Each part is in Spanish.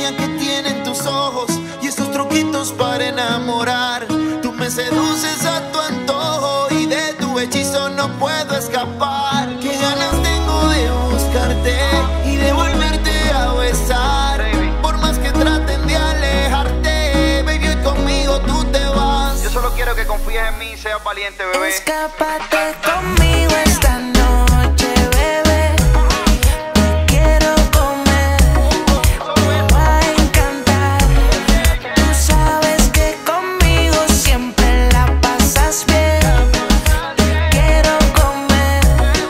magia que tienen tus ojos y esos truquitos para enamorar. Tú me seduces a tu antojo y de tu hechizo no puedo escapar. Qué ganas tengo de buscarte y de volverte a besar. Por más que traten de alejarte, baby, hoy conmigo tú te vas. Yo solo quiero que confíes en mí y seas valiente, bebé. Escápate conmigo esta noche, bebé. Te quiero comer, me va a encantar. Tú sabes que conmigo siempre la pasas bien. Te quiero comer,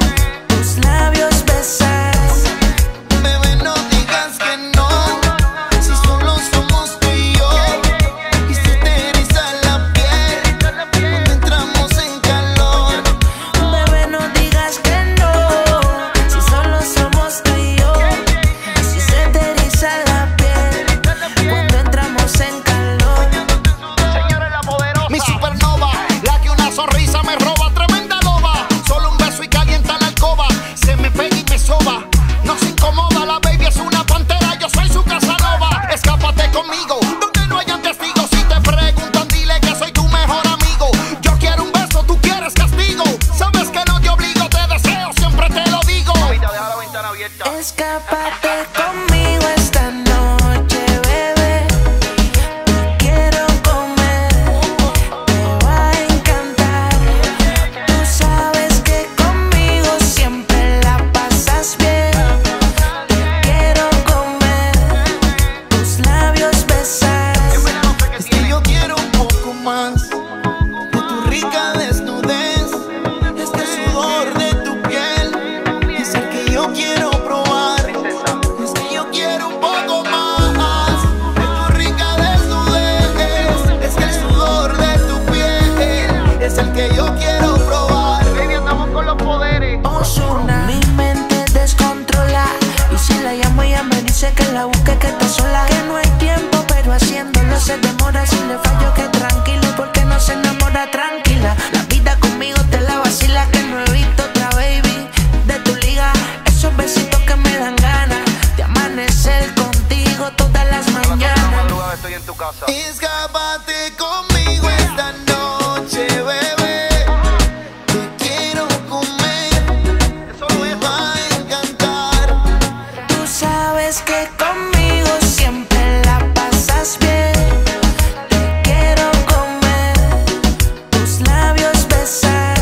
tus labios besar. Bebé, no digas que no, si solo somos tú y yo. Y se te eriza la piel cuando entramos en calor. Bebé, no digas que no, si solo somos tú y yo. Si se te eriza la piel cuando entramos en calor. Señores, la poderosa. Mi supernova, la que una sonrisa me roba, tremenda loba. Solo un beso y calienta la alcoba, se me pega y me soba. No se incomoda, la baby es una pantera, yo soy su Casanova. Escápate conmigo, donde no hayan testigos. Si te preguntan, dile que soy tu mejor amigo. Yo quiero un beso, tú quieres castigo. Sabes que no te obligo, te deseo, siempre te lo digo. Mamita, deja la ventana abierta. Escápate conmigo esta noche, bebé. Te quiero comer, me va a encantar. Tú sabes que conmigo siempre la pasas bien. Te quiero comer, tus labios besar. Es que yo quiero un poco más de tu rica desnudez. Es que el sudor de tu piel es el que yo quiero probar. Es que yo quiero un poco más de tu rica desnudez. Es que el sudor de tu piel es el que yo quiero probar. Baby, andamos con los poderes. Ozuna. Mi mente descontrola y si la llamo ella me dice que la busque, que está sola, que no hay tiempo, pero haciéndolo se demora. Si le fallo que tranquilo, porque no se enamora tranquila. La vida conmigo te la vacila, que no he visto otra baby de tu liga. Esos besitos que me dan ganas de amanecer contigo todas las A las 2 de la mañanas. madrugada estoy en tu casa. Escápate conmigo esta noche, bebé. Te quiero comer, Eso lo me es. va a encantar. Tú sabes que conmigo siempre la pasas bien. Te quiero comer, tus labios besar.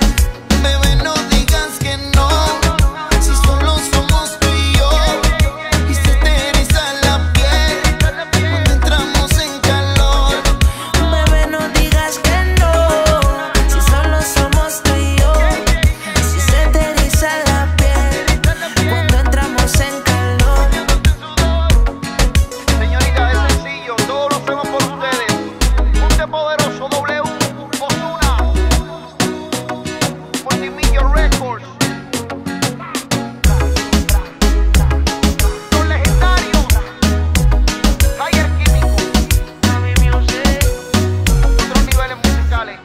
Bebé, no digas que no, si solo somos tú y yo. Y se te eriza la piel cuando entramos en calor. Bebé, no digas que no, si solo somos tú y yo. Si se te eriza la piel cuando entramos en calor. Señorita, es sencillo, todo lo hacemos por ustedes. Ponte poderoso, W, Ozuna, Multimillion Records. Los legendarios, Higher Químico, otros niveles musicales.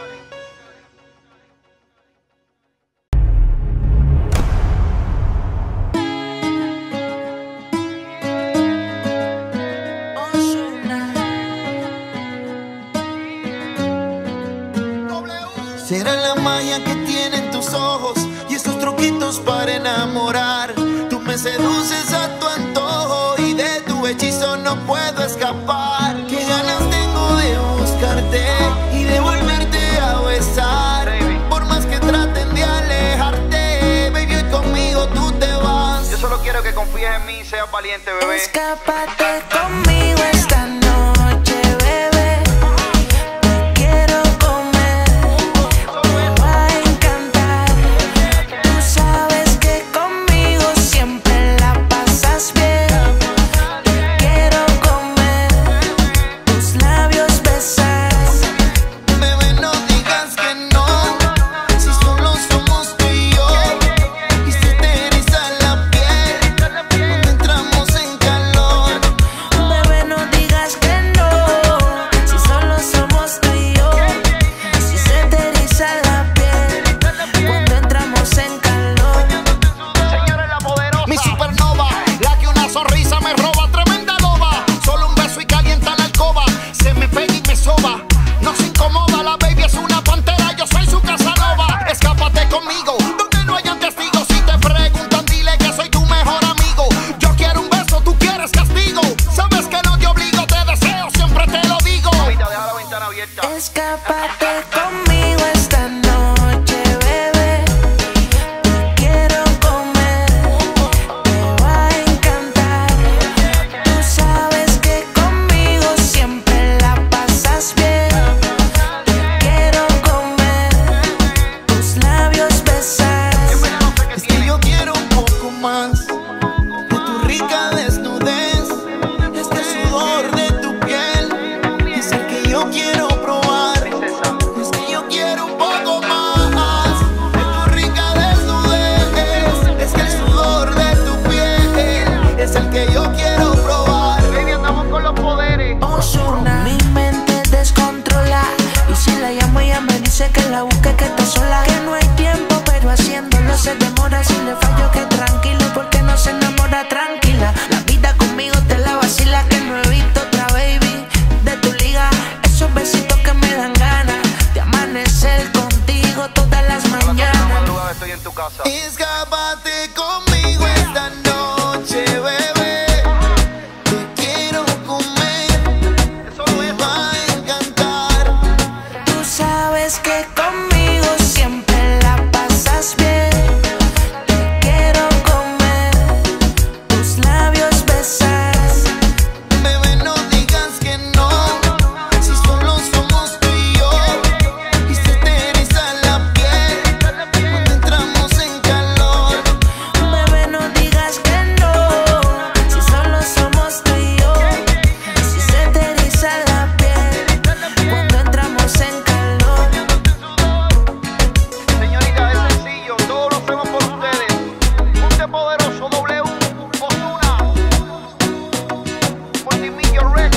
Será la magia que tienen tus ojos y esos truquitos para enamorar. Tú me seduces a tu antojo y de tu hechizo no puedo escapar. Qué ganas tengo de buscarte y de volverte a besar. Por más que traten de alejarte, baby, hoy conmigo tú te vas. Yo solo quiero que confíes en mí y seas valiente, bebé. Escápate conmigo esta noche, bebé. Te quiero comer, me va a encantar. Tú sabes que conmigo siempre la pasas bien. Te quiero comer, tus labios besar. Bebé, no digas que no, si solo somos tú y yo. Y se te eriza la piel cuando entramos en calor. Bebé,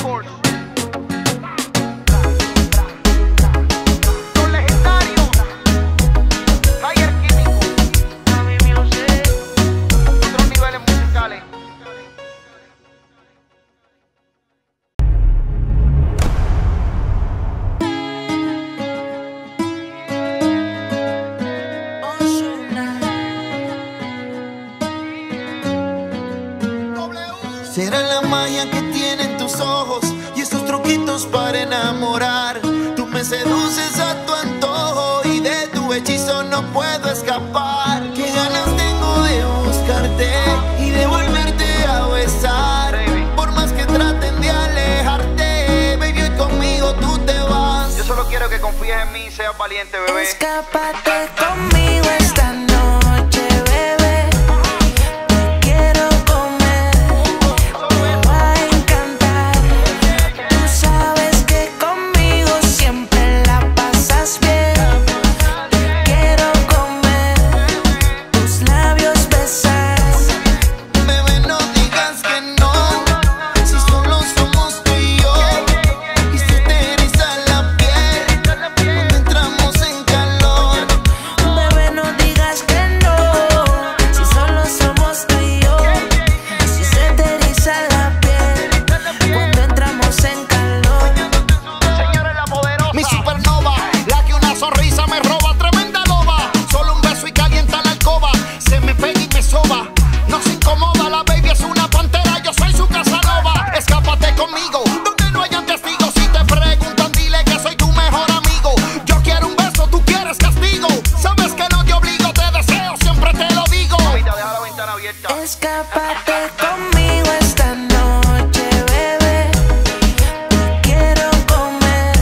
Records. Los legendarios. Higher Químico. Otros niveles musicales. Será la magia que tienen tus ojos y esos truquitos para enamorar. Tú me seduces a tu antojo y de tu hechizo no puedo escapar. Qué ganas tengo de buscarte y de volverte a besar. Por más que traten de alejarte, baby, hoy conmigo tú te vas. Yo solo quiero que confíes en mí y seas valiente, bebé. Escápate conmigo esta noche, bebé. Te quiero comer, te va a encantar. Tú sabes que conmigo siempre la pasas bien. Te quiero comer, tus labios besar. Bebé, no digas que no, si solo somos tú y yo. Y se te eriza la piel cuando entramos en calor. Bebé, no digas que no, si solo somos tú y yo. Si se te eriza la piel cuando entramos en calor. Señores, la poderosa. Mi supernova, la que una sonrisa me roba, tremenda loba. Solo un beso y calienta la alcoba. Se me pega y me soba, no se incomoda. La baby es una pantera, yo soy su casanova. Escápate conmigo, donde no hayan testigos. Si te preguntan, dile que soy tu mejor amigo. Yo quiero un beso, tú quieres castigo. Sabes que no te obligo, te deseo, siempre te lo digo. Mamita, deja la ventana abierta. Escápate conmigo esta noche, bebé. Te quiero comer,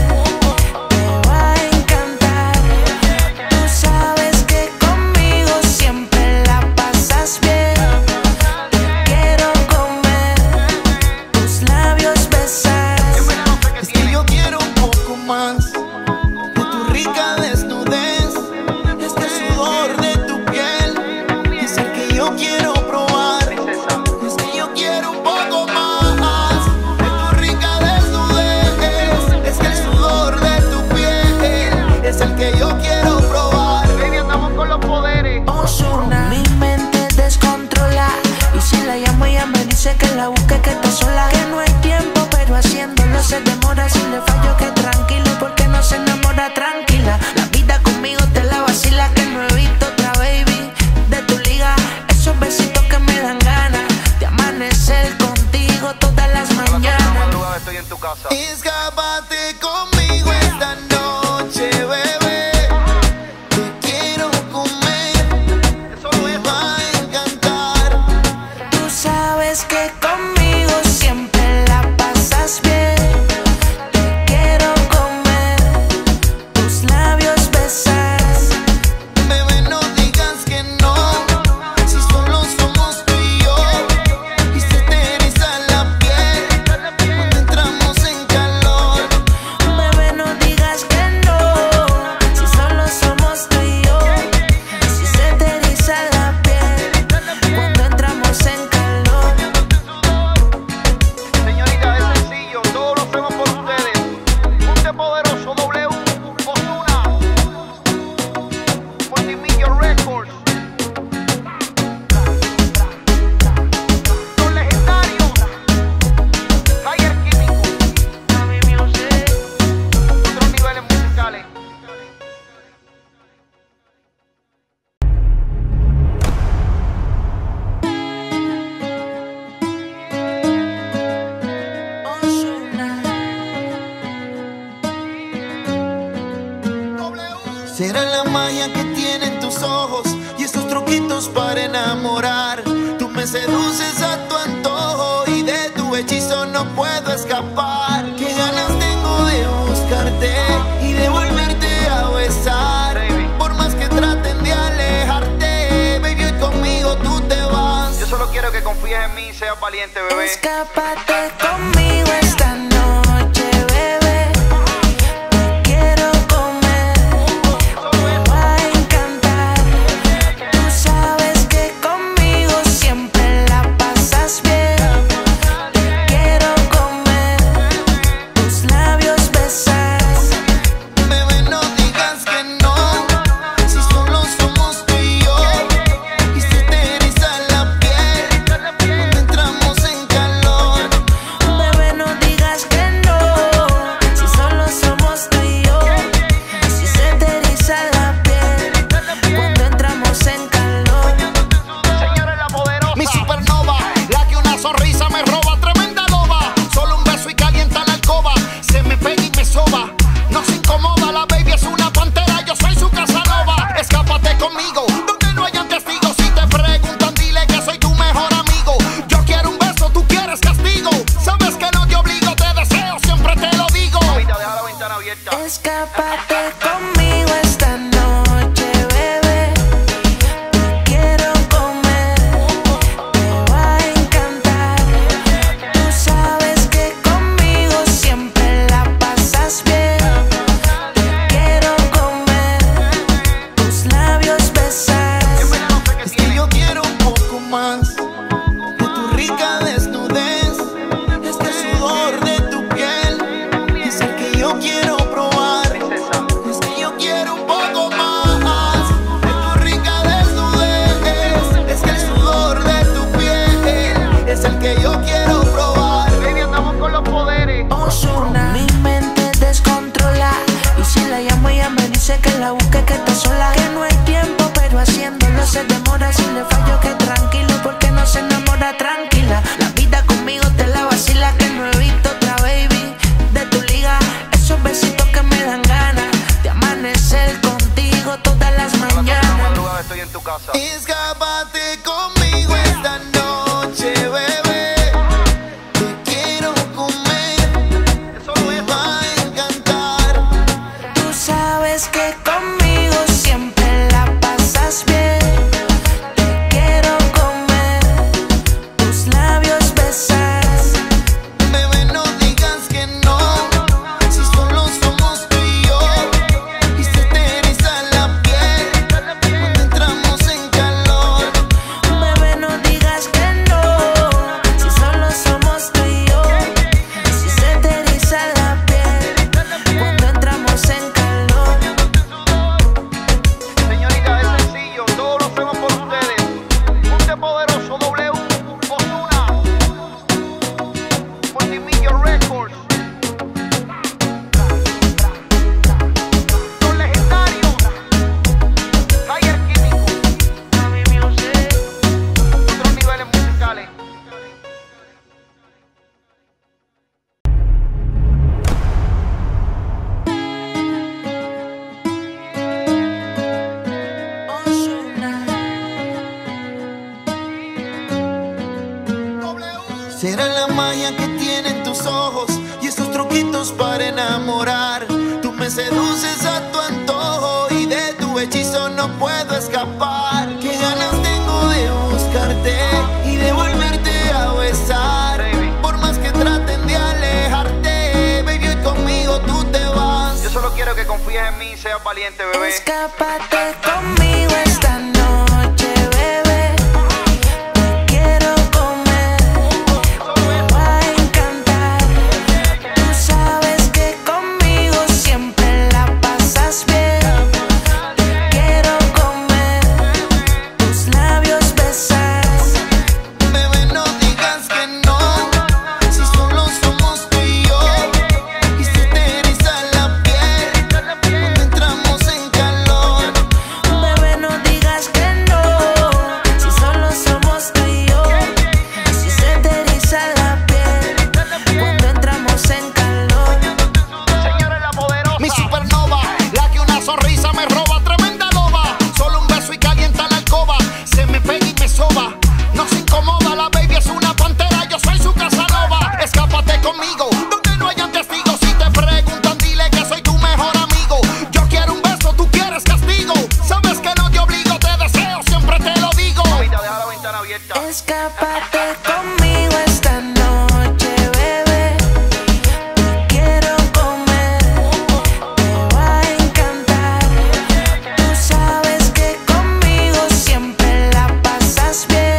te va a encantar. Tú sabes que conmigo siempre la pasas bien. Te quiero comer, tus labios besar. En verdad no sé qué Es que tiene. yo quiero un poco más de tu rica desnudez. Es que el sudor de tu piel es el que yo quiero probar. Princesa. Es que yo quiero un poco más de tu rica desnudez. Es que el sudor de tu piel es el que yo quiero probar. Baby, andamos con los poderes. Ozuna. Mi mente descontrola y si la llamo ella me dice que la busque, que está sola. Que no hay tiempo pero haciéndolo se demora. Si le fallo que tranquilo porque no se enamora, tranquila. La vida conmigo te la vacila, que no he visto otra baby de tu liga. Esos besitos que me dan ganas de amanecer contigo todas las A las 2 de la mañanas. madrugada estoy en tu casa. Escápate conmigo esta noche, bebé. Te quiero comer, Eso te no es. va a encantar. Tú sabes que conmigo siempre la pasas bien. Te quiero comer, tus labios besar. Bebé, no digas que no, si solo somos tú y yo. Y se te eriza la piel cuando entramos en calor. Bebé, no digas que no, si solo somos tú y yo. Si se te eriza la piel cuando entramos en calor. Señorita, es sencillo, todo lo hacemos por ustedes. Ponte poderoso, W, Ozuna, Multimillion Records. Los legendarios, Higher Químico. Otros niveles musicales. Será la magia que tienen tus ojos y esos truquitos para enamorar. Tú me seduces a tu antojo y de tu hechizo no puedo escapar. Qué ganas tengo de buscarte y de volverte a besar. Baby. Por más que traten de alejarte, baby, hoy conmigo tú te vas. Yo solo quiero que confíes en mí y seas valiente, bebé. Escápate conmigo esta noche, bebé. Te quiero comer, te va a encantar. Tú sabes que conmigo siempre la pasas bien. Te quiero comer, ahorita. Escápate conmigo esta noche, bebé. Te quiero comer, te va a encantar. Tú sabes que conmigo siempre la pasas bien. Te quiero comer, tus labios besar. Es que yo quiero un poco más de tu rica desnudez. Este sudor de tu piel es el que yo quiero probar. Es que yo quiero un poco más de tu rica desnudez. Es que el sudor de tu piel es el que yo quiero probar. Baby, andamos con los poderes. Ozuna. Mi mente descontrola y si la llamo ella me dice que la busque, que está sola, que no hay tiempo, pero haciéndolo se demora. Si le fallo que tranquilo, porque no se enamora tranquila. La vida conmigo te la vacila, que no he visto otra baby de tu liga. Esos besitos que me dan ganas de amanecer contigo todas las A las 2 de la mañanas. madrugada estoy en tu casa. Escápate conmigo esta noche, bebé. Te quiero comer, Eso lo te es. va a encantar. Tú sabes que conmigo siempre la pasas bien. Te quiero comer, tus labios besar. Bebé, no digas que no, si solo somos tú y yo. Y se te eriza la piel cuando entramos en calor. Bebé, no digas que no, si solo somos tú y yo. Si se te eriza la piel cuando entramos en calor. Señorita, es sencillo, todo lo hacemos por ustedes. Ponte poderoso, W, Ozuna, Multimillion Records. Los legendarios, Higher Químico, otros niveles musicales. Será la magia que tienen tus ojos y esos truquitos para enamorar. Tú me seduces a tu antojo y de tu hechizo no puedo escapar. Qué ganas tengo de buscarte y de volverte a besar. Baby. Por más que traten de alejarte, baby, hoy conmigo tú te vas. Yo solo quiero que confíes en mí y seas valiente, bebé. Escápate conmigo esta noche, bebé. Te quiero comer, te va a encantar. Tú sabes que conmigo siempre la pasas bien. Te quiero comer, tus labios besar. Bebé, no digas que no, si solo somos tú y yo. Y se te eriza la piel cuando entramos en calor. Bebé, no digas que no, si solo somos tú y yo. Si se te eriza la piel cuando entramos en calor. Señora la poderosa. Mi supernova, la que una sonrisa me roba, tremenda loba. Solo un beso y calienta la alcoba. Se me pega y me soba. No se incomoda, la baby es una pantera. Yo soy su casanova. Escápate conmigo, donde no hayan testigos. Si te preguntan, dile que soy tu mejor amigo. Yo quiero un beso, tú quieres castigo. Sabes que no te obligo, te deseo, siempre te lo digo. Mamita, deja la ventana abierta. Escápate conmigo esta noche, bebé. Te quiero comer, te va a encantar. Tú sabes que conmigo siempre la pasas bien.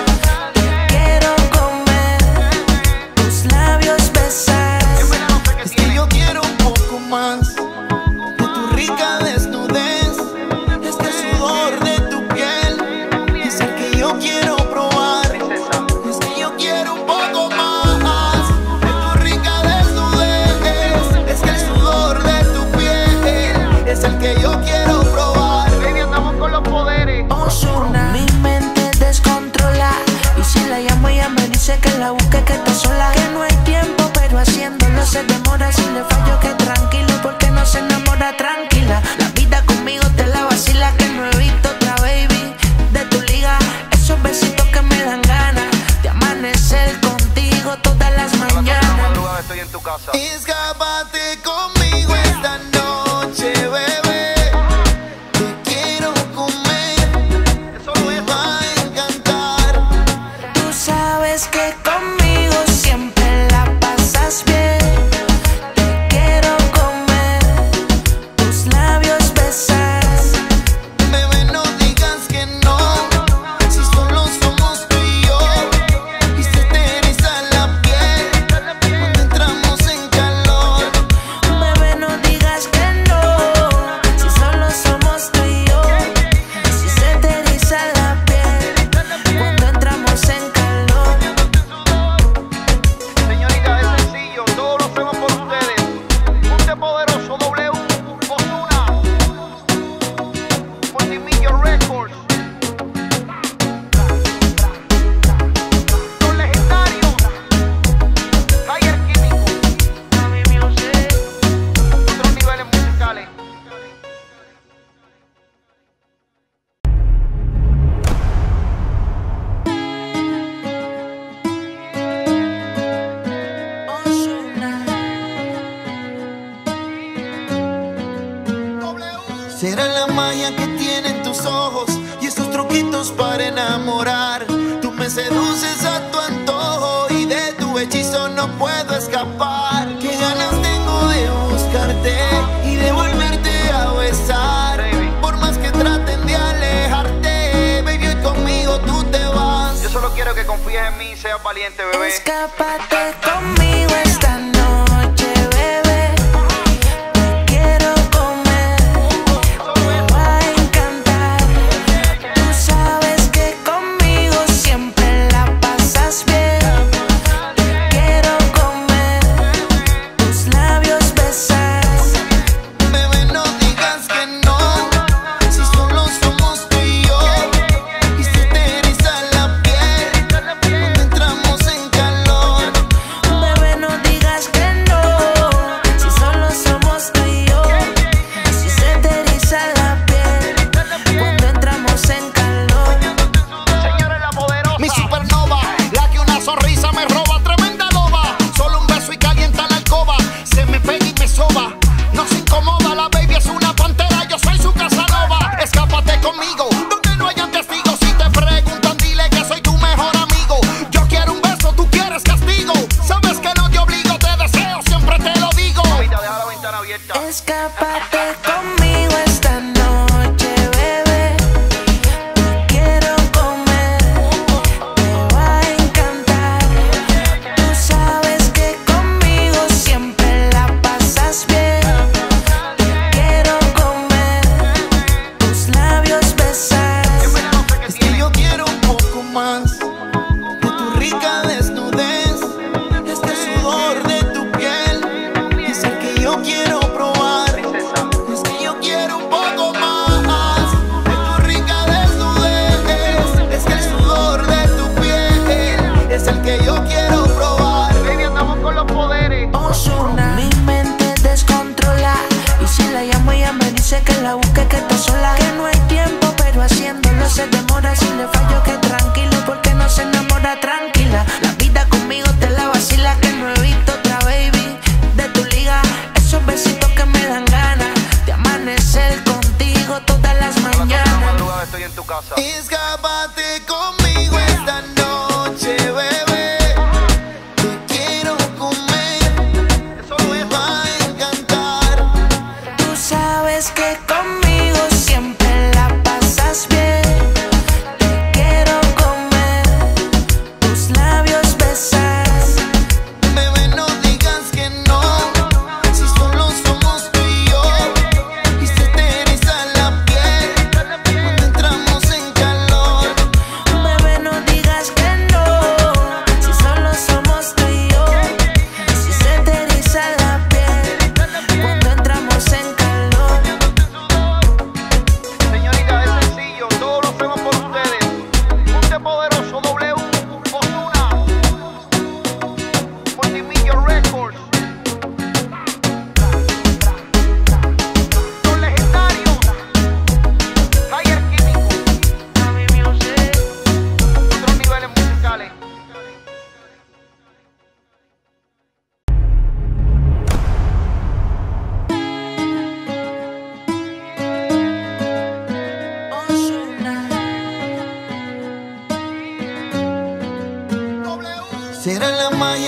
Te quiero comer, tus labios besar. En verdad no sé qué Es que tiene. yo quiero un poco más de tu rica desnudez. Este sudor de tu piel es el que yo quiero probar. Princesa. Es que yo quiero un poco más de tu rica desnudez. Es que el sudor de tu piel es el que yo quiero probar. Baby, andamos con los poderes. Ozuna. Mi mente descontrola y si la llamo ella me dice que la busque, que está sola, que no hay tiempo, pero haciéndolo se demora. Si le fallo que tranquilo, porque no se enamora tranquila. La vida conmigo te la vacila, que no he visto otra baby de tu liga. Esos besitos que me dan ganas de amanecer contigo todas las A las 2 de la mañanas. madrugada estoy en tu tu casa. Escápate conmigo esta noche, bebé. Te quiero comer, Eso no es. me va a encantar. Tú sabes que conmigo siempre la pasas bien. Te quiero comer, tus labios besar. Bebé, no digas que no, si solo somos tú y yo. Y se te eriza la piel cuando entramos en calor. Bebé, no digas que no, si solo somos tú y yo. Si se te eriza la piel cuando entramos en calor. Señorita, es sencillo, todo lo hacemos por ustedes. Ponte Poderoso W, Ozuna, Multimillion Records. Los legendarios, Higher Químico, otros niveles musicales. Será la magia que tienen tus ojos y esos truquitos para enamorar. Tú me seduces a tu antojo y de tu hechizo no puedo escapar. Qué ganas tengo de buscarte y de volverte a besar. Baby. Por más que traten de alejarte, baby, hoy conmigo tú te vas. Yo solo quiero que confíes en mí y seas valiente, bebé. Escápate conmigo esta noche, bebé. Te quiero comer, te va a encantar. Tú sabes que conmigo siempre la pasas bien. Te quiero comer, tus labios besar. Bebé, no digas que no, si solo somos tú y yo. Y se te eriza la piel cuando entramos en calor. Bebé, no digas que no, si solo somos tú y yo. Si se te eriza la piel cuando entramos en calor. Señores, la poderosa. Mi supernova, la que una sonrisa me roba, tremenda loba. Solo un beso y calienta la alcoba. Se me pega y me soba, no se incomoda. La baby es una pantera, yo soy su Casanova. Escápate conmigo, donde no hayan testigos. Si te preguntan, dile que soy tu mejor amigo. Yo quiero un beso, tú quieres castigo. Sabes que no te obligo, te deseo, siempre te lo digo. Mamita, deja la ventana abierta. Escápate conmigo esta noche, bebé. Te quiero comer, te va a encantar. Tú sabes que conmigo siempre la pasas bien. Te quiero comer, tus labios besar. En verdad no sé qué Es que tiene. yo quiero un poco más de tu rica desnudez, este sudor de tu piel. Es el que yo quiero probar. Princesa. Es que yo quiero un poco más de tu rica desnudez. Es que el sudor de tu piel es el que yo quiero probar. Baby, andamos con los poderes. Ozuna. Mi mente descontrola y si la llamo ella me dice que la busque, que está sola. Que no hay tiempo pero haciéndolo se demora. Si le fallo que tranquilo porque no se enamora, tranquila. La vida conmigo te la vacila, que no he visto otra baby de tu liga. Esos besitos que me dan ganas de amanecer contigo todas las A las 2 de la mañanas. madrugada estoy en tu casa. Escápate conmigo esta noche, bebé. Te quiero comer, Eso no me es. va a encantar. Tú sabes que conmigo siempre la pasas bien. Te quiero comer, tus labios besar. Bebé, no digas que no, si solo somos tú y yo. Y se te eriza la piel cuando entramos en calor.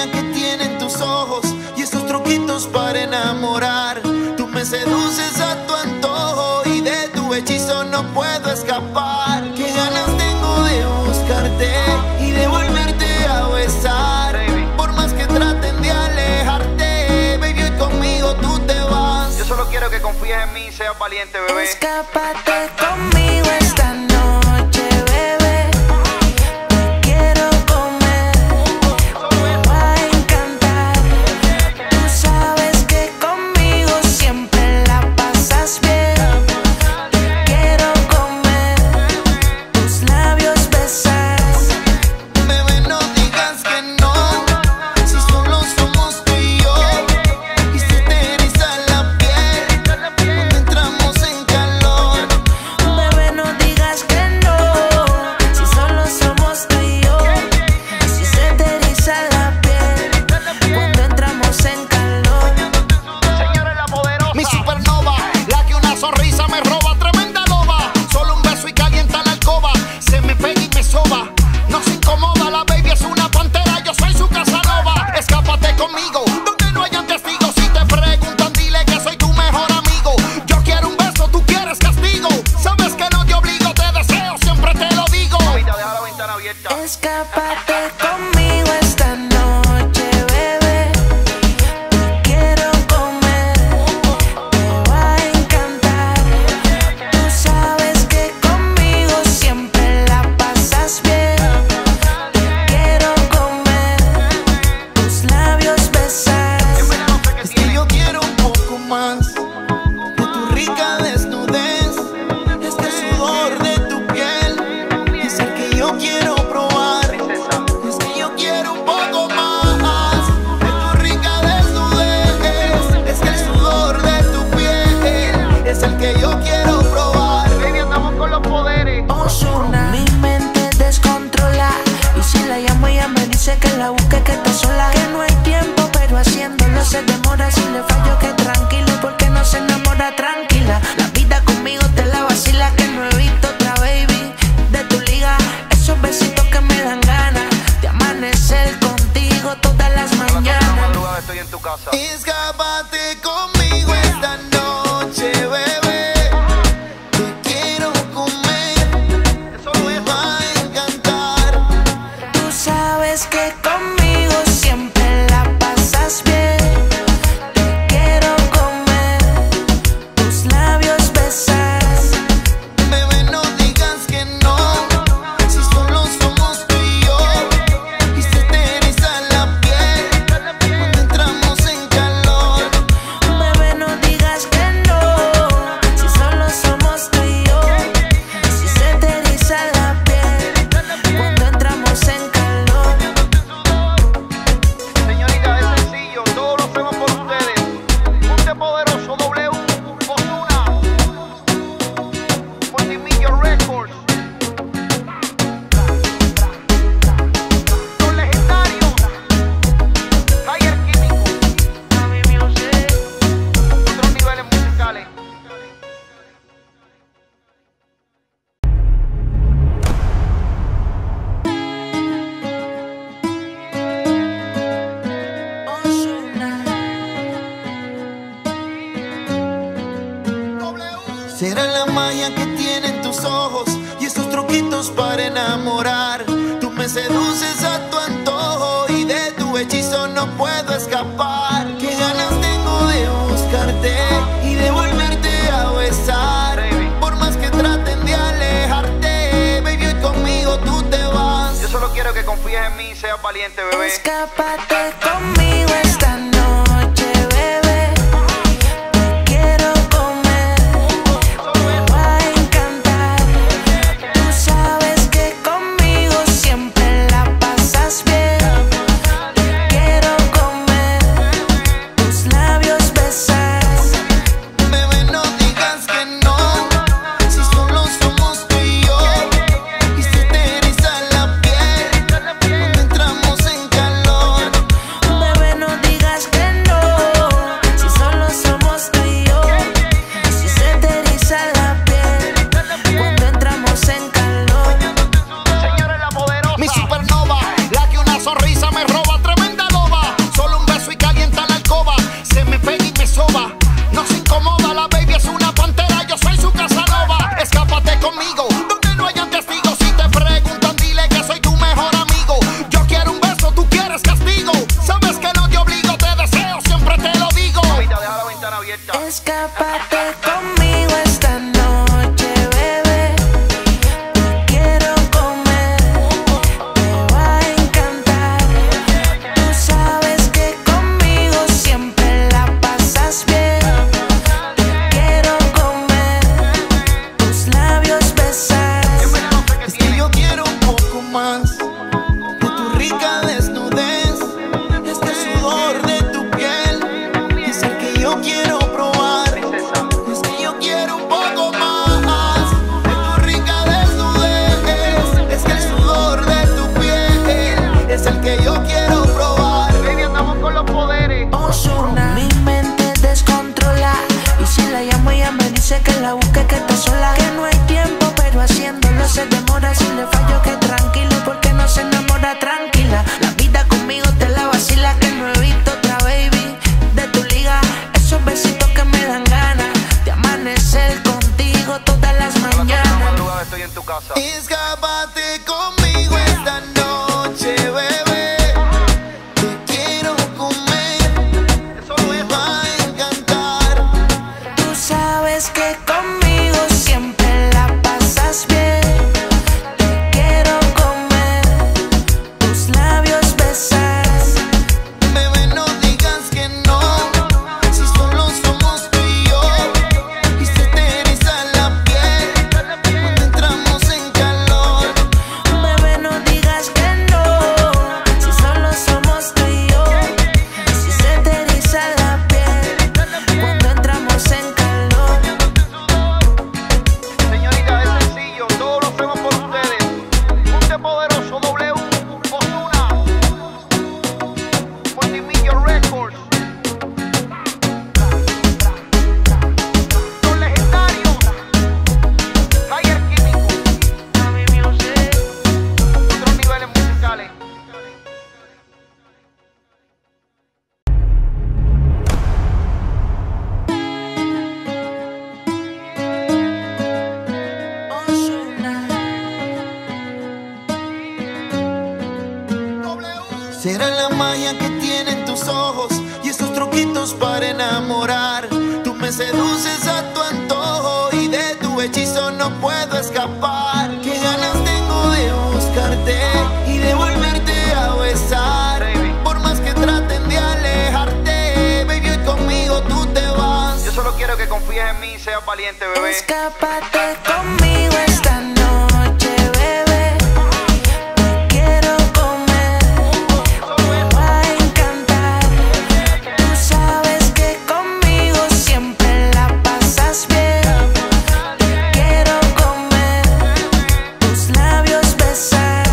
magia que tienen tus ojos y esos truquitos para enamorar. Tú me seduces a tu antojo y de tu hechizo no puedo escapar. Qué ganas tengo de buscarte y de volverte a besar. Por más que traten de alejarte, baby, hoy conmigo tú te vas. Yo solo quiero que confíes en mí y seas valiente, bebé. Escápate conmigo esta noche, bebé. Te quiero comer, me va a encantar. Tú sabes que conmigo siempre la pasas bien. Te quiero comer, tus labios besar. Bebé, no digas que no, si solo somos tú y yo. Y se te eriza la piel cuando entramos en calor. Bebé, no digas que no, si solo somos tú y yo. Si se te eriza la piel cuando entramos en calor. Señores, la poderosa. Mi supernova, la que una sonrisa me roba, tremenda loba. Solo un beso y calienta la alcoba. Se me pega y me soba, no se incomoda. La baby es una pantera, yo soy su casanova. Escápate conmigo, donde no hayan testigos. Si te preguntan, dile que soy tu mejor amigo. Yo quiero un beso, tú quieres castigo. Sabes que no te obligo, te deseo, siempre te lo digo. Ahorita deja la ventana abierta. Escápate conmigo esta noche, bebé. Te quiero comer, me va a encantar. Tú sabes que conmigo siempre la pasas bien. Te quiero comer, tus labios besar. Es que yo quiero un poco más de tu rica desnudez. Este sudor de tu piel es el que yo quiero probar. Princesa. Es que yo quiero un poco más de tu rica desnudez. Es que el sudor de tu piel es el que yo quiero probar. Baby, andamos con los poderes. Ozuna. Mi mente descontrola y si la llamo ella me dice que la busque, que está sola. Que no hay tiempo pero haciéndolo se demora. Si le fallo que tranquilo porque no se enamora, tranquila. La vida conmigo te la vacila, que no he visto otra baby de tu liga. Esos besitos que me dan ganas de amanecer contigo todas las A las 2 de la mañanas. madrugada estoy en tu casa. Escápate conmigo esta noche, bebé. Te quiero comer, Eso lo me es. va a encantar. Tú sabes que conmigo siempre la pasas bien. Te quiero comer, tus labios besar. Bebé, no digas que no, si solo somos tú y yo. Y se te eriza la piel cuando entramos en calor. Bebé, no digas que no, si solo somos tú y yo. Si se te eriza la piel cuando entramos en calor. Señorita, es sencillo, todo lo hacemos por ustedes. Ponte poderoso, W, Ozuna, Multimillion Records. Los legendarios, Taller Químico, otros niveles musicales. Será la magia que tienen tus ojos y esos truquitos para enamorar. Tú me seduces a tu antojo y de tu hechizo no puedo escapar. Qué ganas tengo de buscarte y de volverte a besar. Por más que traten de alejarte, baby, hoy conmigo tú te vas. Yo solo quiero que confíes en mí y seas valiente, bebé. Escápate conmigo esta noche, bebé. Te quiero comer, me va a encantar. Tú sabes que conmigo siempre la pasas bien. Te quiero comer, tus labios besar. Bebé, no digas que no, si solo somos tú y yo. Y se te eriza la piel cuando entramos en calor. Bebé, no Escápate conmigo esta noche, bebé. Te quiero comer, te va a encantar. Tú sabes que conmigo siempre la pasas bien. Te quiero comer, tus labios besar. Es que yo quiero un poco más de tu rica desnudez. Este sudor de tu piel es el que yo quiero probar. Es que yo quiero un poco más de tu rica desnudez. Es que el sudor de tu piel es el que yo quiero probar. Baby, andamos con los poderes. Ozuna. Mi mente descontrola y si la llamo ella me dice que la busque, que está sola, que no hay tiempo, pero haciéndolo se demora. Si le fallo que tranquilo, porque no se enamora tranquila. La vida conmigo te la vacila, que no he visto otra baby de tu liga. Esos besitos que me dan ganas de amanecer contigo todas las mañanas. Madrugada estoy en tu casa. Escápate conmigo esta noche, bebé. Te quiero comer, Eso te no es. va a encantar. Tú sabes que conmigo siempre la pasas bien. Te quiero comer, tus labios besar. Bebé, no digas que no, si solo somos tú y yo. Y se te eriza la piel cuando entramos en calor. Bebé, no digas que no, si solo somos tú y yo. Y si se te eriza la piel cuando entramos en calor. Señorita, es sencillo, todo lo hacemos por ustedes. Ponte Poderoso W, Ozuna, Multimillion Records. Los legendarios, Higher Químico, otros niveles musicales. Será la magia que tienen tus ojos y esos truquitos para enamorar. Tú me seduces a tu antojo y de tu hechizo no puedo escapar. Qué ganas tengo de buscarte y de volverte a besar. Baby. Por más que traten de alejarte, baby, hoy conmigo tú te vas. Yo solo quiero que confíes en mí y seas valiente, bebé. Escápate conmigo esta noche, bebé. Te quiero comer, te va a encantar. Tú sabes que conmigo siempre la pasas bien. Te quiero comer, tus labios besar.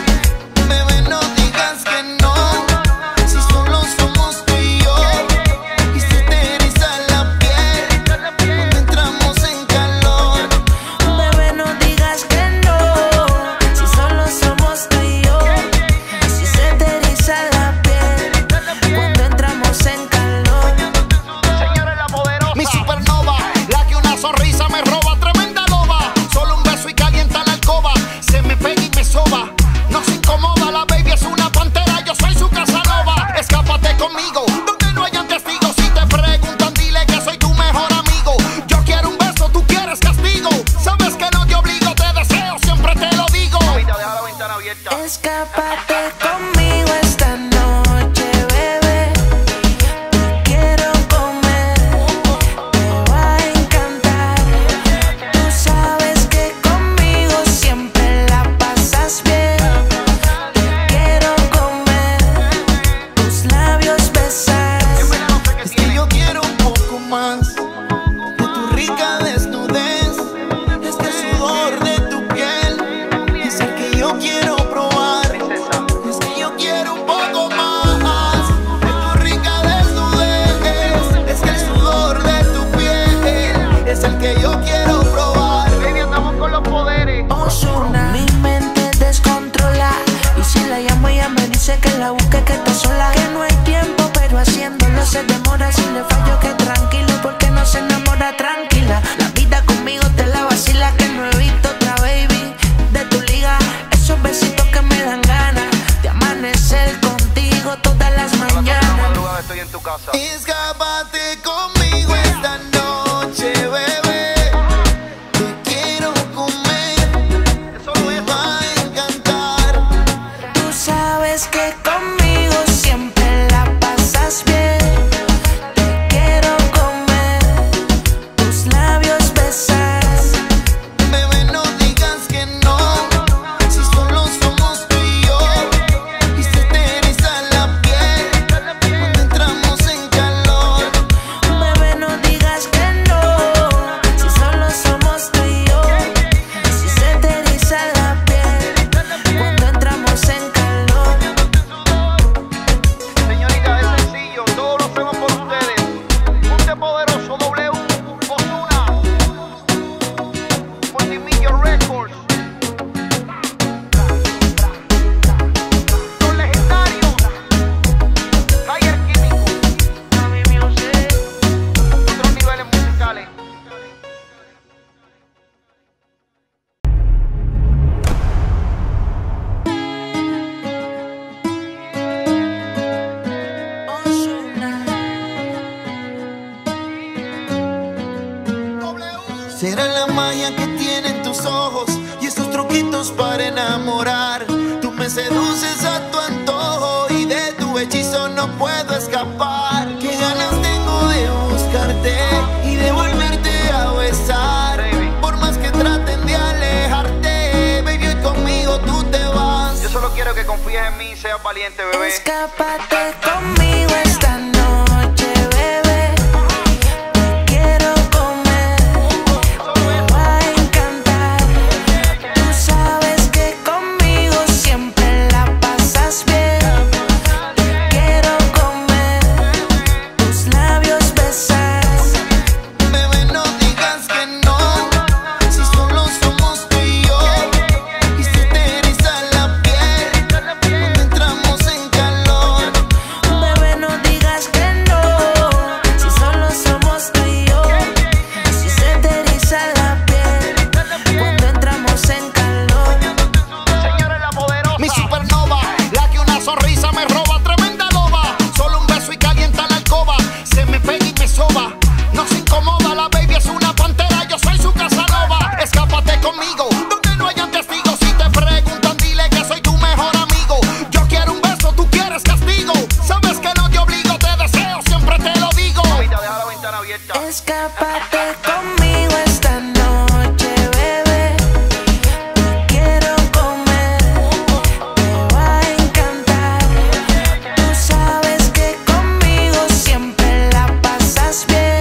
Bebé, no digas que no, si solo somos tú y yo. Y se te eriza la piel cuando entramos en calor. Bebé, no digas que no, si solo somos tú y yo. Y si se te eriza la piel cuando entramos en calor. Señores, la poderosa. Mi supernova, la que una sonrisa me roba, tremenda loba. Solo un beso y calienta la alcoba. Se me pega y me soba. No se incomoda, la baby es una pantera, yo soy su casanova. Escápate conmigo, donde no hayan testigos. Si te preguntan, dile que soy tu mejor amigo. Yo quiero un beso, tú quieres castigo. Sabes que no te obligo, te deseo, siempre te lo digo. Mamita, deja la ventana abierta. Escápate conmigo esta noche, bebé. Te quiero comer, te va a encantar. Tú sabes que conmigo siempre la pasas bien. Te quiero comer, tus labios besar. Es que yo quiero un poco más de tu rica desnudez. Este sudor de tu piel es el que yo quiero probar. Princesa. Es que yo quiero un poco más de tu rica desnudez. Es que el sudor de tu piel es el que yo quiero probar. Baby, andamos con los poderes. Ozuna. Mi mente descontrola y si la llamo ella me dice que la busque, que está sola, que no hay tiempo, pero haciéndolo se demora. Si le fallo que tranquilo, porque Será la magia que tienen tus ojos y esos truquitos para enamorar. Tú me seduces a tu antojo y de tu hechizo no puedo escapar. Qué ganas tengo de buscarte y de volverte a besar. Por más que traten de alejarte, baby, hoy conmigo tú te vas. Yo solo quiero que confíes en mí y seas valiente, bebé. Escápate conmigo esta noche, bebé. Te quiero comer, me va a encantar. Tú sabes que conmigo siempre la pasas bien. Te quiero comer, tus labios besar. Bebé, no digas que no, si solo somos tú y yo. Y se te eriza la piel cuando entramos en calor. Bebé, no digas que no, si solo somos tú y yo. Si se te eriza la piel cuando entramos en calor. Señores, la poderosa. Mi supernova, la que una sonrisa me roba, tremenda loba. Solo un beso y calienta la alcoba. Se me pega y me soba, no se incomoda. La baby es una pantera, yo soy su casanova. Escápate conmigo, donde no hayan testigos. Si te preguntan, dile que soy tu mejor amigo. Yo quiero un beso, tú quieres castigo. Sabes que no te obligo, te deseo, siempre te lo digo. Ahorita deja la ventana abierta. Escápate conmigo esta noche, bebé. Te quiero comer, me va a encantar. Tú sabes que conmigo siempre la pasas bien.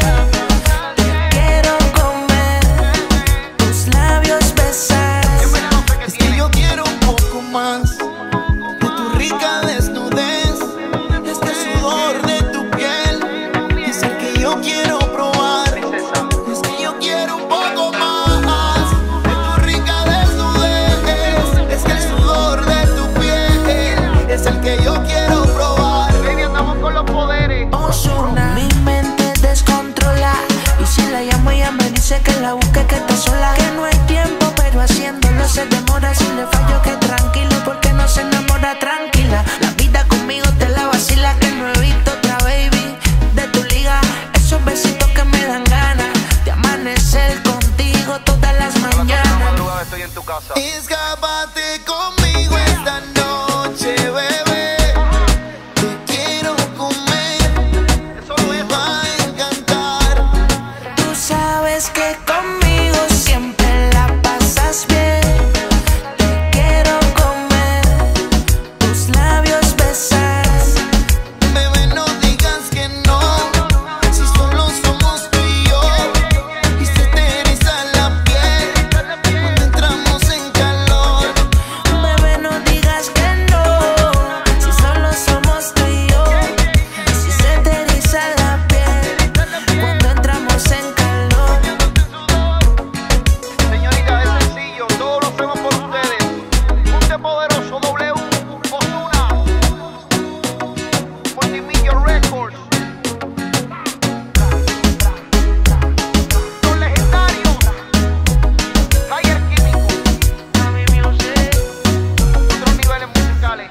Te quiero comer, tus labios besar. Es que yo quiero un poco más de tu rica desnudez, este sudor de tu piel. Es el que yo quiero probar. Es que yo quiero un poco más de tu rica desnudez. Es que el sudor de tu piel es el que yo quiero probar. Baby, andamos con los poderes. Ozuna. Mi mente descontrola y si la llamo ella me dice que la busque, que está sola. Que no hay tiempo pero haciéndolo se demora. Si le fallo que tranquilo porque no se enamora tranquila. La vida conmigo te la vacila, que no he visto otra baby de tu liga. Esos besitos que me dan ganas de amanecer contigo todas las La mañanas. madrugada estoy en tu casa. Escápate conmigo esta noche, bebé. Te quiero comer, Eso lo me es. va a encantar. Tú sabes que conmigo siempre la pasas bien. Te quiero comer, tus labios besar. Bebé, no digas que no, si solo somos tú y yo. Y se te eriza la piel cuando entramos en calor. Bebé, no digas que no, si solo somos tú y yo. Si se te eriza la piel cuando entramos en calor. Señorita, es sencillo, todo lo hacemos por ustedes. Ponte poderoso, W, Ozuna, Multimillion Records. Los legendarios, Higher Químico, otros niveles musicales.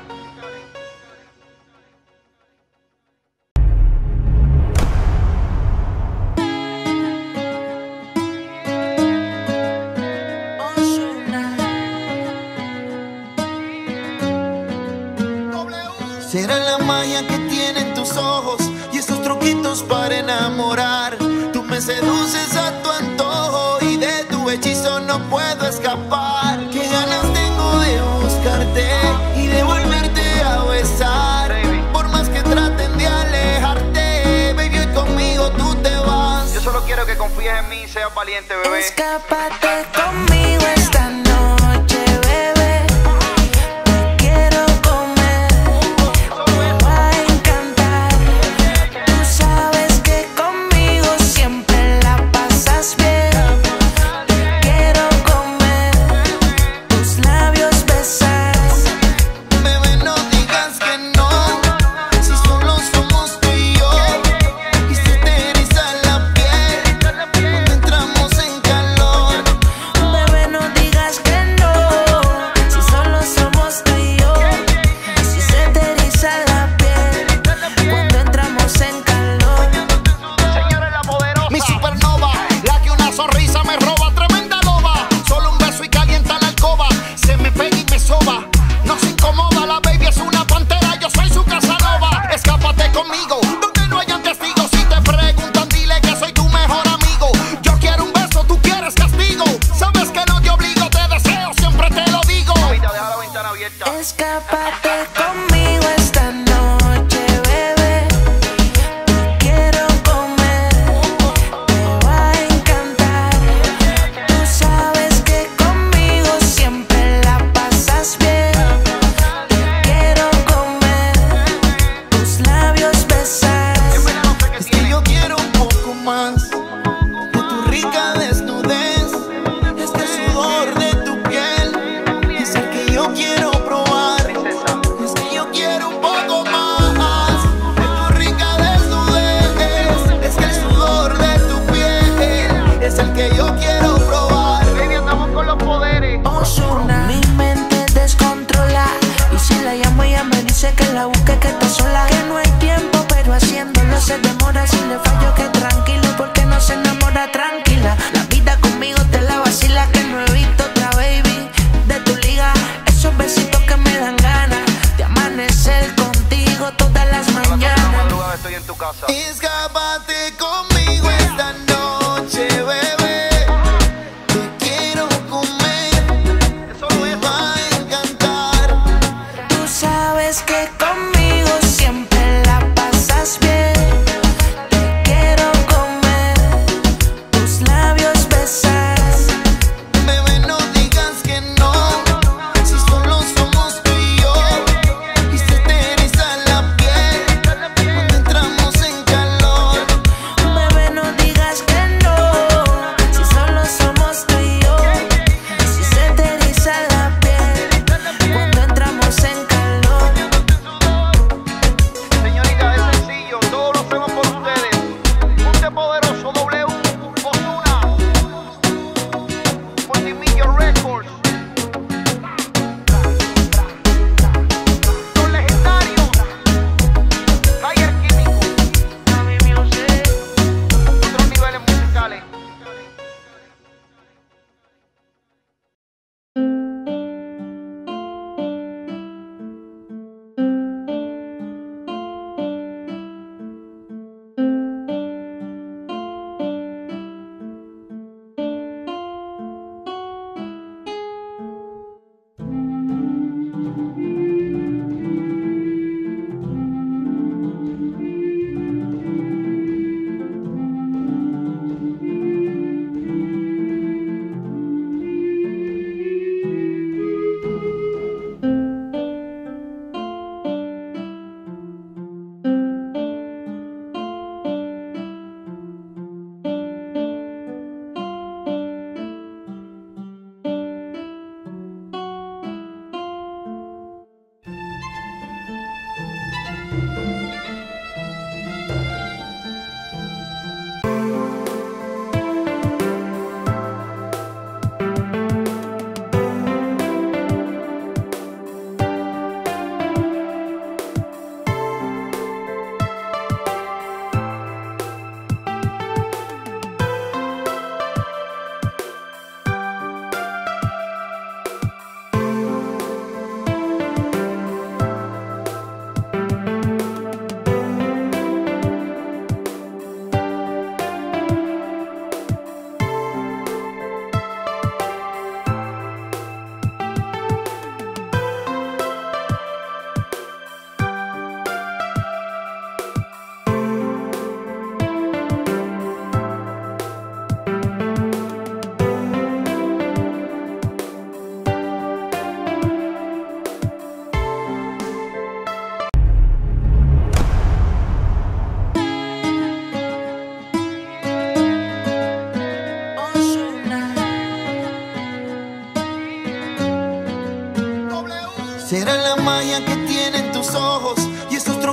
Será la magia que tienen tus ojos y esos truquitos para enamorar. Tú me seduces a tu antojo y de tu hechizo no puedo escapar. Qué ganas tengo de buscarte y de volverte a besar. Por más que traten de alejarte, baby, hoy conmigo tú te vas. Yo solo quiero que confíes en mí y seas valiente, bebé. Escápate conmigo esta noche, bebé. Te quiero comer, me va a encantar. Tú sabes que conmigo siempre la pasas bien. Te quiero comer, tus labios besar. Bebé, no digas que no, si solo somos tú y yo. Y se te eriza la piel cuando entramos en calor. Bebé, no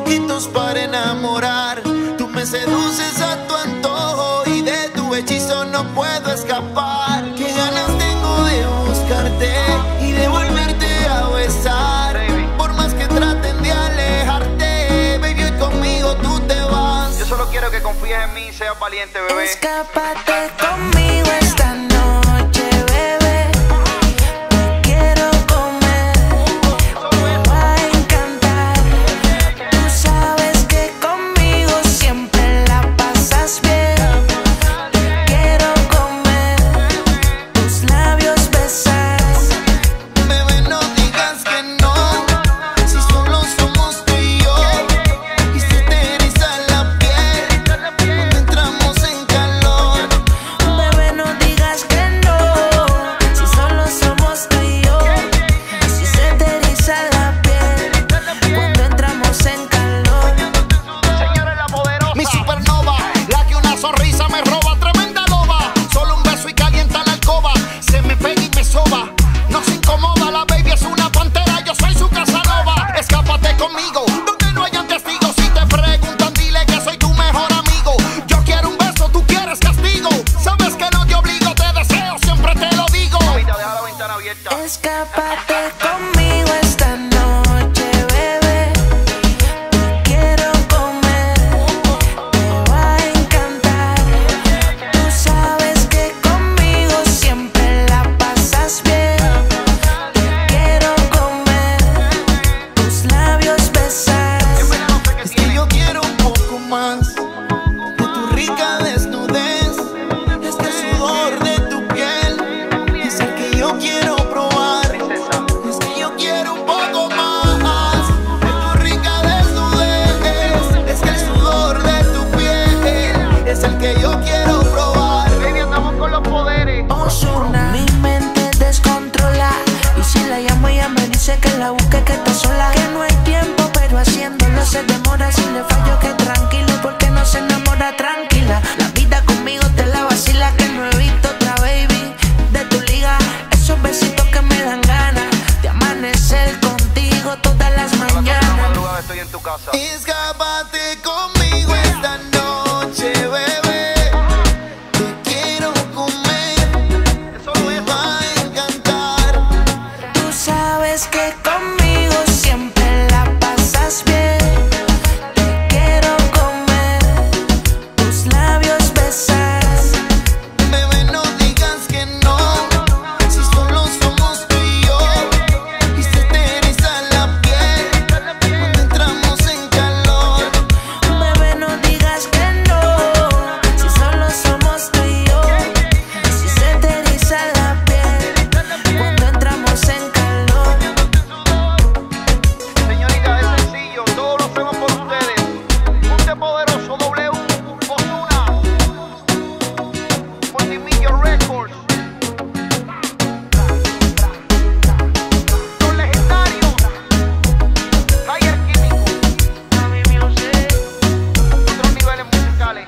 truquitos para enamorar. Tú me seduces a tu antojo y de tu hechizo no puedo escapar. Qué ganas tengo de buscarte y de volverte a besar. Por más que traten de alejarte, baby, hoy conmigo tú te vas. Yo solo quiero que confíes en mí y seas valiente, bebé. Escápate conmigo esta noche, bebé. Te quiero comer, me va a encantar. Tú sabes que conmigo siempre la pasas bien. Te quiero comer, tus labios besar. Bebé, no digas que no, si solo somos tú y yo. Y se te eriza la piel cuando entramos en calor. Bebé, no digas que no, si solo somos tú y yo. Si se te eriza la piel cuando entramos en calor. Señora la poderosa. Mi supernova, la que una sonrisa me roba, tremenda loba. Solo un beso y calienta la alcoba. Se me pega y me soba, no se incomoda. La baby es una pantera, yo soy su casanova. Escápate conmigo, donde no hayan testigos. Si te preguntan, dile que soy tu mejor amigo. Yo quiero un beso, tú quieres castigo. Sabes que no te obligo, te deseo, siempre te lo digo. Mamita, deja la ventana abierta. Escápate conmigo esta noche, bebé. Te quiero comer, me va a encantar. Tú sabes que conmigo siempre la pasas bien. Te quiero comer, tus labios besar. Es que yo quiero un poco más de tu rica desnudez. Este sudor de tu piel es el que yo quiero probar. Es que yo quiero un poco más de tu rica desnudez. Es que el sudor de tu piel es el que yo quiero probar. Baby, andamos con los poderes. Ozuna. Mi mente descontrola y si la llamo ella me dice que la busque, que está sola. Que no hay tiempo pero haciéndolo se demora. Si le fallo que tranquilo porque no se enamora tranquila. La vida conmigo te la vacila, que no he visto otra baby de tu liga. Esos besitos que me dan ganas de amanecer contigo todas las A las 2 de la mañanas. madrugada estoy en tu casa. Escápate conmigo esta noche, bebé. Te quiero comer, Eso lo me es. va a encantar. Tú sabes que conmigo siempre la pasas bien. Te quiero comer, tus labios besar. Bebé, no digas que no, si solo somos tú y yo. Y se te eriza la piel cuando entramos en calor. Bebé, no digas que no, si solo somos tú y yo. Si se te eriza la piel cuando entramos en calor. Señorita, es sencillo, todo lo hacemos por ustedes. Ponte poderoso, W, Ozuna, Multimillion Records. Los legendarios, Taller Químico, otros niveles musicales.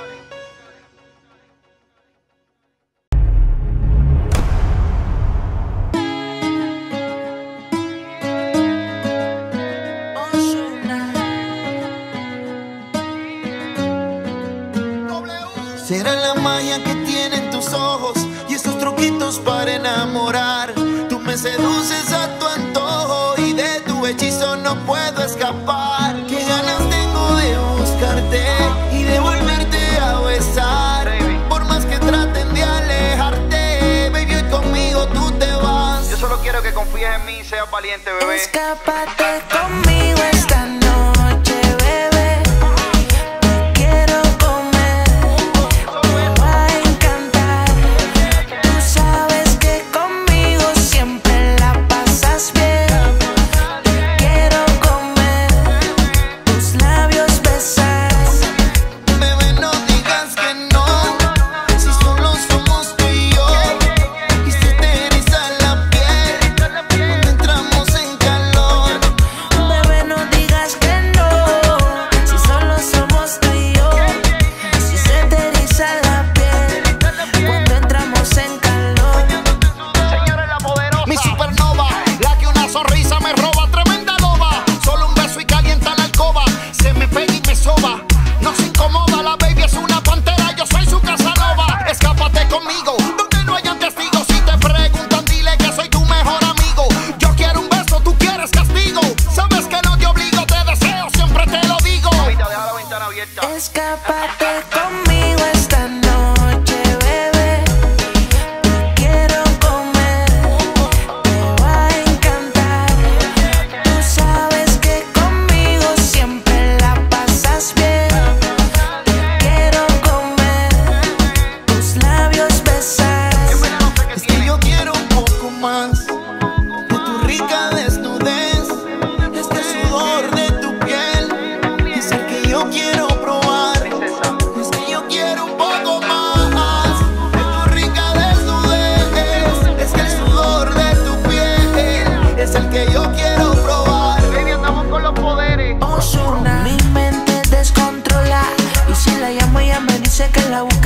Será la magia que tienen tus ojos y esos truquitos para enamorar. Tú me seduces a tu antojo y de tu hechizo no puedo escapar. Qué ganas tengo de buscarte y de volverte a besar. Por más que traten de alejarte, baby, hoy conmigo tú te vas. Yo solo quiero que confíes en mí y seas valiente, bebé. Escápate conmigo esta noche, bebé. Te quiero comer, me va a encantar. Tú sabes que conmigo siempre la pasas bien. Te quiero comer, tus labios besar. Bebé, no digas que no, si solo somos tú y yo. Y se te eriza la piel cuando entramos en calor. Bebé, no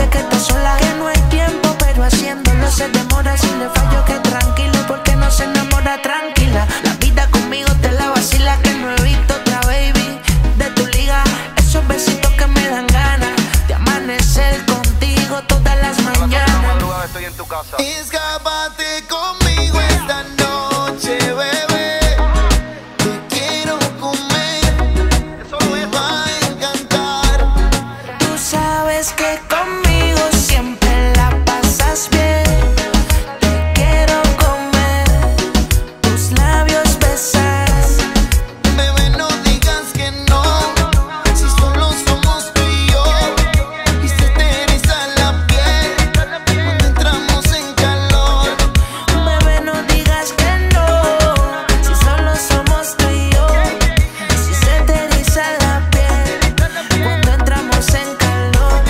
busques que estás sola. Que no hay tiempo, pero haciéndolo se demora. Si le fallo que tranquilo, porque no se enamora tranquila. La vida conmigo te la vacila, que no he visto otra baby de tu liga. Esos besitos que me dan ganas de amanecer contigo todas las mañanas. Estoy en tu casa. Escápate conmigo esta noche, bebé. Te quiero comer, Eso no me es. va a encantar. Tú sabes que conmigo siempre la pasas bien. Te quiero comer, tus labios besar. Bebé, no digas que no, si solo somos tú y yo. Y se te eriza la piel cuando entramos en calor. Bebé, no digas que no, si solo somos tú y yo. Si se te eriza la piel cuando entramos en calor.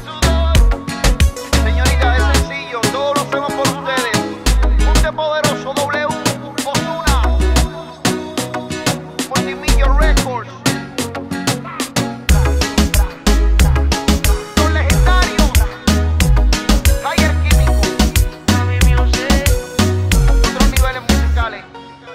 Señorita, es sencillo, todo lo hacemos por ustedes. Ponte Poderoso, W, Ozuna, Multimillion Records. Los legendarios, Tiger Químico, otros niveles musicales.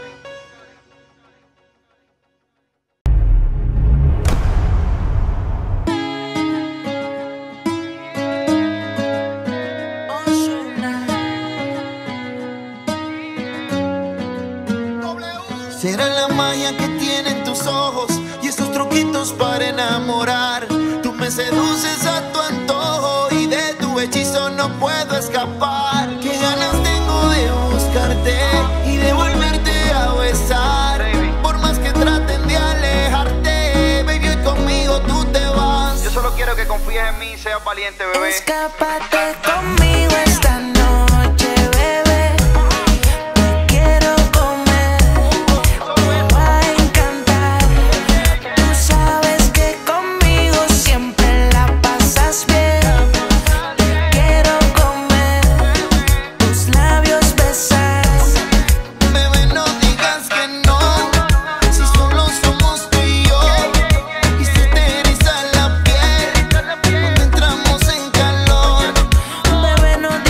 Será la magia que tienen tus ojos y esos truquitos para enamorar. Tú me seduces a tu antojo y de tu hechizo no puedo escapar. Qué ganas tengo de buscarte y de volverte a besar. Baby. Por más que traten de alejarte, baby, hoy conmigo tú te vas. Yo solo quiero que confíes en mí y seas valiente, bebé. Escápate conmigo esta noche, bebé. Te quiero comer, me va a encantar. Tú sabes que conmigo siempre la pasas bien. Te quiero comer, tus labios besar. Bebé, no digas que no, si solo somos tú y yo. Y se te eriza la piel cuando entramos en calor. Bebé, no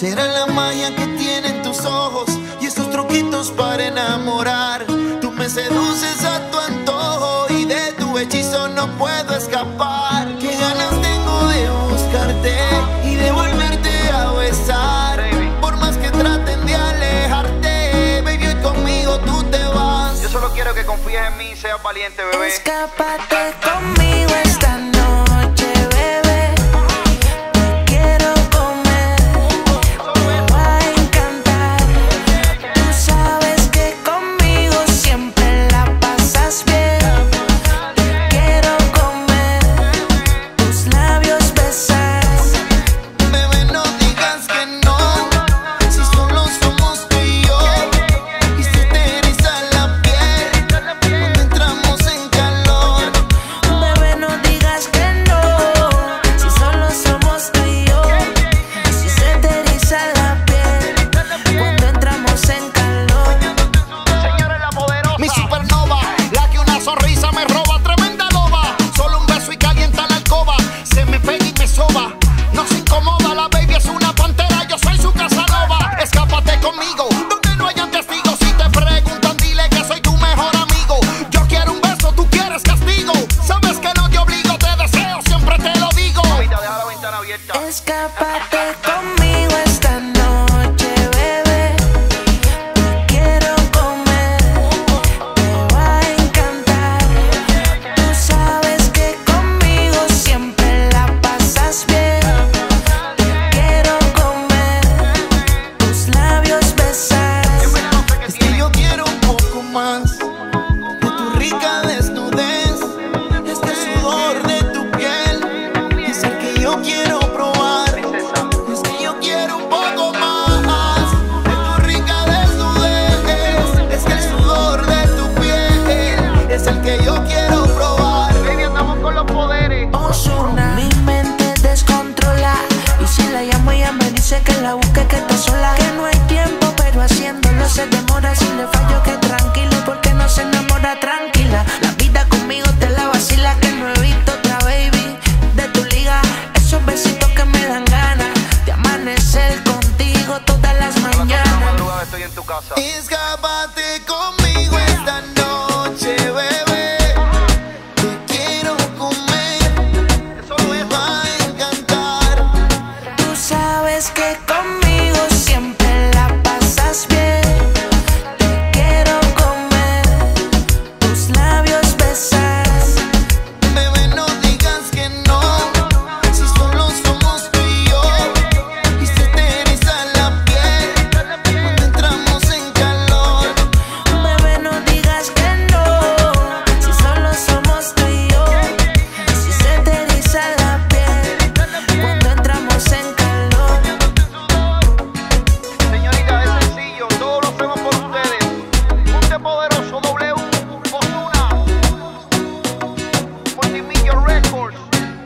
Será la magia que tienen tus ojos y esos truquitos para enamorar. Tú me seduces a tu antojo y de tu hechizo no puedo escapar. Qué ganas tengo de buscarte y de volverte a besar. Por más que traten de alejarte, baby, hoy conmigo tú te vas. Yo solo quiero que confíes en mí y seas valiente, bebé. Escápate conmigo esta noche, bebé. Te quiero comer, me va a encantar. Tú sabes que conmigo siempre la pasas bien. Te quiero comer, tus labios besar. Bebé, no digas que no, si solo somos tú y yo. Y se te eriza la piel cuando entramos en calor. Bebé, no digas que no, si solo somos tú y yo. Si se te eriza la piel cuando entramos en calor. Señora la poderosa. Mi supernova, la que una sonrisa me roba, tremenda loba. Solo un beso y calienta la alcoba. Se me pega y me soba. No se incomoda, la baby es una pantera. Yo soy su casanova. Escápate conmigo, donde no hayan testigos. Si te preguntan, dile que soy tu mejor amigo. Yo quiero un beso, tú quieres castigo. Sabes que no te obligo, te deseo, siempre te lo digo. Mamita, deja la ventana abierta. Escápate conmigo esta noche, bebé. Te quiero comer, te va a encantar. Tú sabes que conmigo siempre la pasas bien. Te quiero comer, tus labios besar. Es que yo quiero un poco más de tu rica desnudez. Es que el sudor de tu piel es el que yo quiero probar. Es que yo quiero un poco más de tu rica desnudez. Es que el sudor de tu piel es el que yo quiero probar. Baby, andamos con los poderes. Ozuna. Mi mente descontrola y si la llamo ella me dice que la busque, que está sola. Que no hay tiempo pero haciéndolo se demora. Si le fallo que tranquilo porque no se enamora tranquila. La vida conmigo te la vacila, que no he visto otra baby de tu liga. Esos besitos que me dan ganas de amanecer contigo todas las A la mañanas. madrugada estoy en tu casa. Escápate conmigo esta noche, bebé. Te quiero comer, Eso me es. va a encantar. Tú sabes que conmigo siempre la pasas bien. Te quiero comer, tus labios besar. Bebé, no digas que no, si solo somos tú y yo. Y se te eriza la piel cuando entramos en calor. Bebé, no digas que no, si solo somos tú y yo. Si se te eriza la piel cuando entramos en calor. Señorita, es sencillo, todo lo hacemos por ustedes. Ponte poderoso, W, Ozuna, Multimillion Records.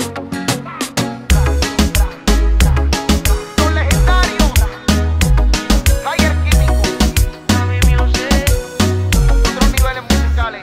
Los legendarios, Higher Químico, otros niveles musicales.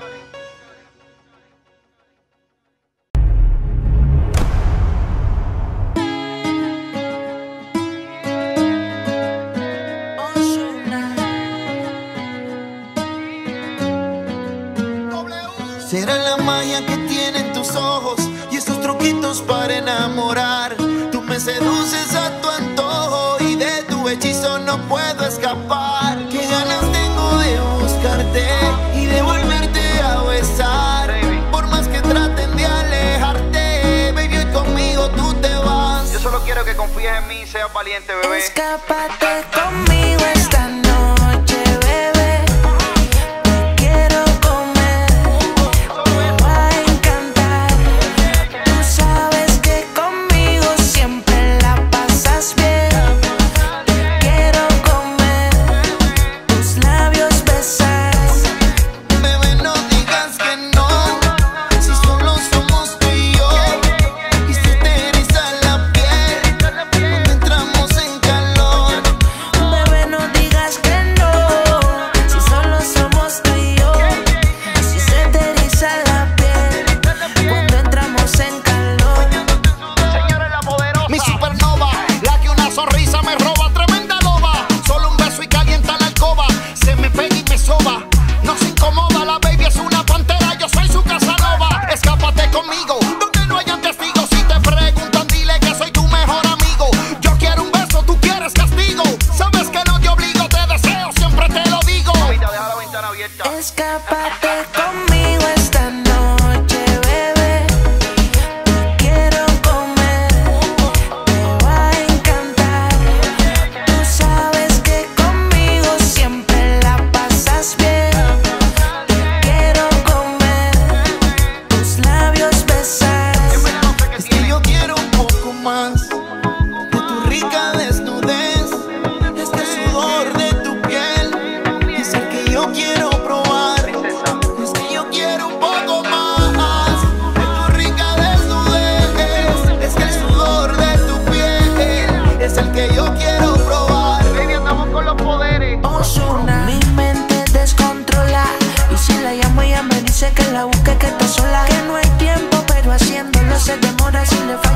Será la magia que tienen tus ojos y esos truquitos para enamorar. Tú me seduces a tu antojo y de tu hechizo no puedo escapar. Qué ganas tengo de buscarte y de volverte a besar. Por más que traten de alejarte, baby, hoy conmigo tú te vas. Yo solo quiero que confíes en mí y seas valiente, bebé. Escápate conmigo esta noche, bebé. Te quiero comer, me va a encantar. Tú sabes que conmigo siempre la pasas bien. Te quiero comer, tus labios besar. Bebé, no digas que no, si solo somos tú y yo. Y se te eriza la piel cuando entramos en calor. Bebé, No se incomoda, la baby es una pantera, yo soy su Casanova. Escápate conmigo, donde no hayan testigos. Si te preguntan, dile que soy tu mejor amigo. Yo quiero un beso, tú quieres castigo. Sabes que no te obligo, te deseo, siempre te lo digo. Mamita, deja la ventana abierta. Escápate conmigo esta noche, bebé. Te quiero comer, te va a encantar. Tú sabes que conmigo siempre la pasas bien. Te quiero comer, tus labios besar. Es que yo quiero un poco más de tu rica desnudez, este sudor de tu piel. Es el que yo quiero probar. Es que yo quiero un poco más de tu rica desnudez. Es que el sudor de tu piel es el que yo quiero probar. Baby, andamos con los poderes. Ozuna. Mi mente descontrola, y si la llamo ella me dice que la busque, que está sola. Que no hay tiempo, pero haciéndolo se demora. Si le falta